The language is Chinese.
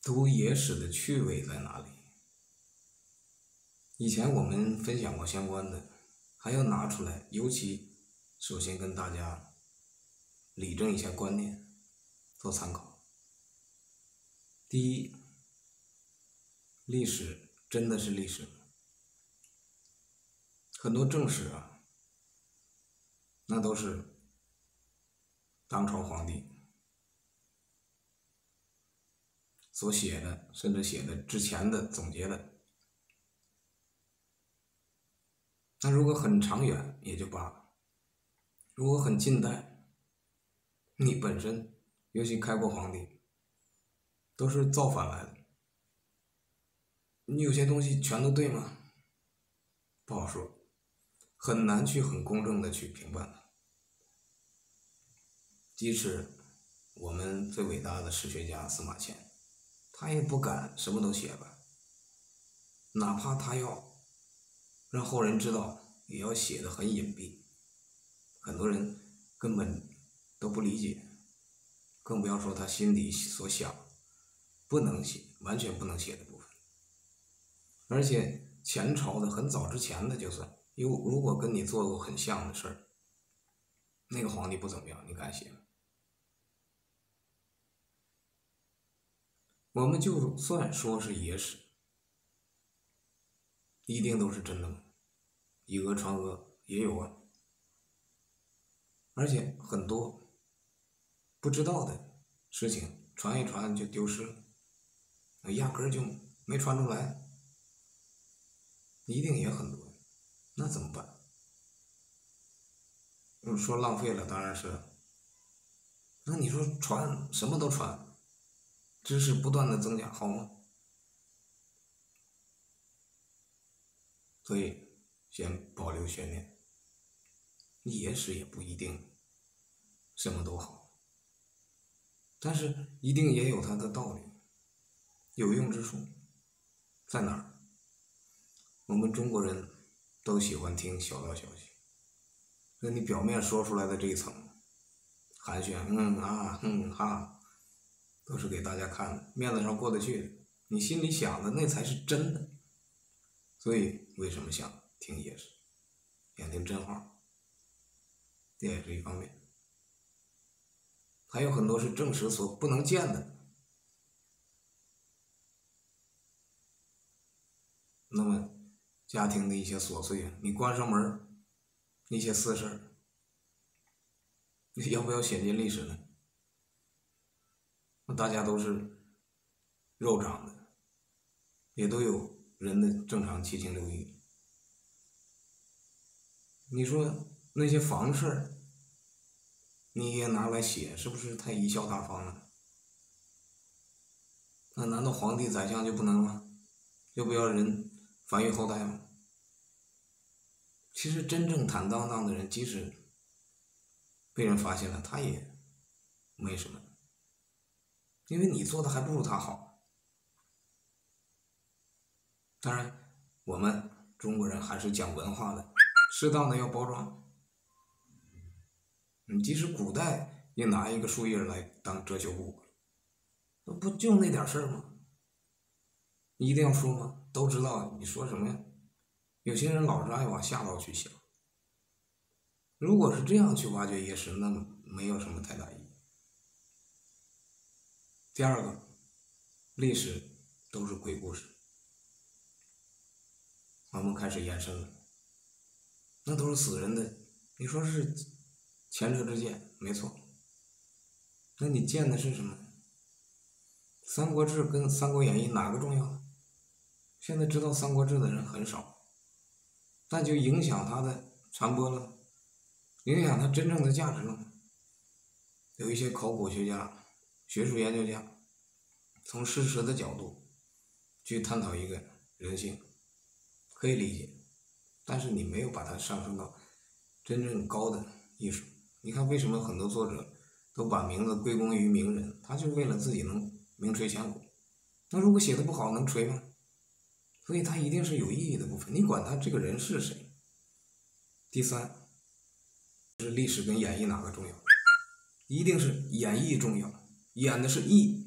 读野史的趣味在哪里？以前我们分享过相关的，还要拿出来，尤其首先跟大家理正一下观念，做参考。第一，历史真的是历史吗？很多正史啊，那都是当朝皇帝所写的，甚至写的之前的总结的。那如果很长远也就罢了，如果很近代，你本身尤其开国皇帝都是造反来的，你有些东西全都对吗？不好说，很难去很公正的去评判它。即使我们最伟大的史学家司马迁，他也不敢什么都写吧，哪怕他要让后人知道，也要写得很隐蔽，很多人根本都不理解，更不要说他心里所想不能写，完全不能写的部分。而且前朝的很早之前的，就算如果跟你做过很像的事儿，那个皇帝不怎么样，你敢写吗？我们就算说是野史，一定都是真的吗？以讹传讹也有啊，而且很多不知道的事情传一传就丢失了，压根儿就没传出来，一定也很多，那怎么办？说浪费了，当然是。那你说传什么都传，知识不断的增加，好吗？所以先保留悬念，野史也不一定什么都好，但是一定也有它的道理，有用之处在哪儿？我们中国人都喜欢听小道消息，那你表面说出来的这一层寒暄，哈，都是给大家看的，面子上过得去的，你心里想的那才是真的。所以为什么想听野史，想听真话，这也是一方面。还有很多是正史所不能见的，那么家庭的一些琐碎，你关上门一些私事，你要不要写进历史呢？大家都是肉长的，也都有人的正常七情六欲。你说那些房事你也拿来写，是不是太贻笑大方了？那难道皇帝宰相就不能吗？就不要人繁育后代吗？其实真正坦荡荡的人，即使被人发现了，他也没什么，因为你做的还不如他好。当然，我们中国人还是讲文化的，适当的要包装。即使古代也拿一个树叶来当遮羞布，不就那点事儿吗？你一定要说吗？都知道你说什么呀？有些人老是爱往下道去想。如果是这样去挖掘野史，那没有什么太大意义。第二个，历史都是鬼故事，我们开始延伸了，那都是死人的，你说是前车之鉴，没错。那你见的是什么？《三国志》跟《三国演义》哪个重要？现在知道《三国志》的人很少，那就影响它的传播了，影响它真正的价值了。有一些考古学家、学术研究家，从事实的角度去探讨一个人性，可以理解，但是你没有把它上升到真正高的艺术。你看为什么很多作者都把名字归功于名人，他就为了自己能名垂千古。那如果写的不好，能垂吗？所以它一定是有意义的部分，你管他这个人是谁。第三，是历史跟演绎哪个重要？一定是演绎重要，演的是义，